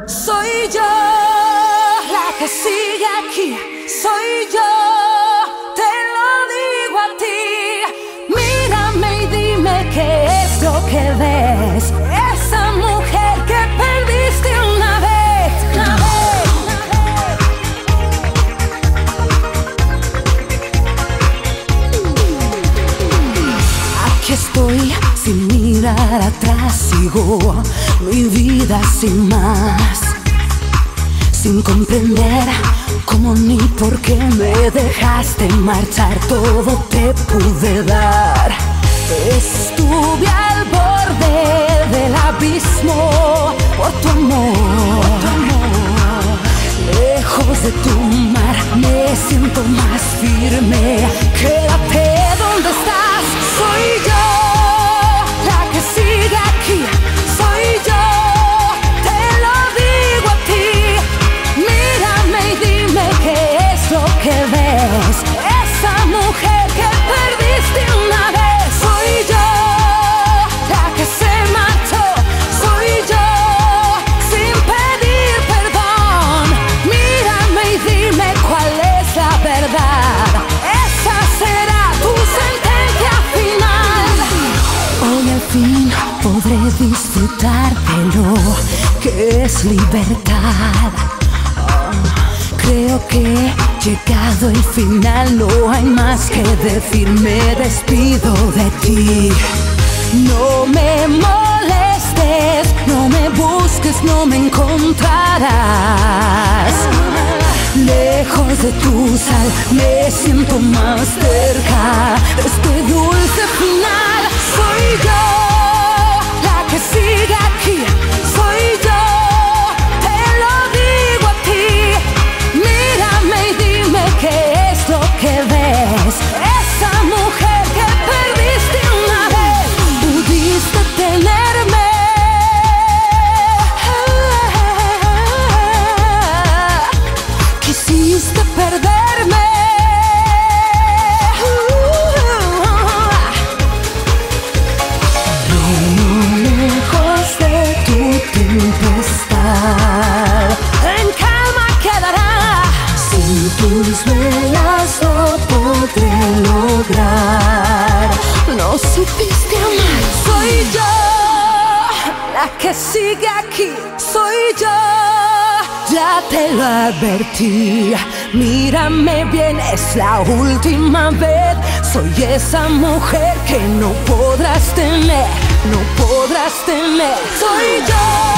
Soy yo la que sigue aquí, soy yo, te lo digo a ti. Mírame y dime qué es lo que ves, esa mujer que perdiste una vez, Aquí estoy sin mirar atrás, sigo mi vida sin más, sin comprender cómo ni por qué me dejaste marchar. Todo te pude dar, estuve al borde del abismo por tu amor. Lejos de tu mar me siento más firme. Quédate donde estás, soy yo la que sigue aquí, soy yo, te lo digo a ti. Mírame y dime qué es lo que ves, esa mujer que perdiste una vez. Soy yo la que se marchó, soy yo sin pedir perdón. Mírame y dime cuál es la verdad, esa será tu sentencia final. Hoy al fin podré disfrutar de lo que es libertad. Creo que llegado el final no hay más que decir, me despido de ti. No me molestes, no me busques, no me encontrarás. Lejos de tu sal me siento más cerca de este dulce final. Soy yo la que sigue aquí, soy yo, te lo digo a ti. Mírame y dime qué es lo que ves, esa mujer que perdiste una vez. Pudiste tenerme, quisiste perderme. Lejos de tu tempestad, en calma quedará. Sin tus velas no podré lograr. No supiste amar. Soy yo la que sigue aquí, soy yo, ya te lo advertí. Mírame bien, es la última vez. Soy esa mujer que no podrás tener, no podrás tener. Soy yo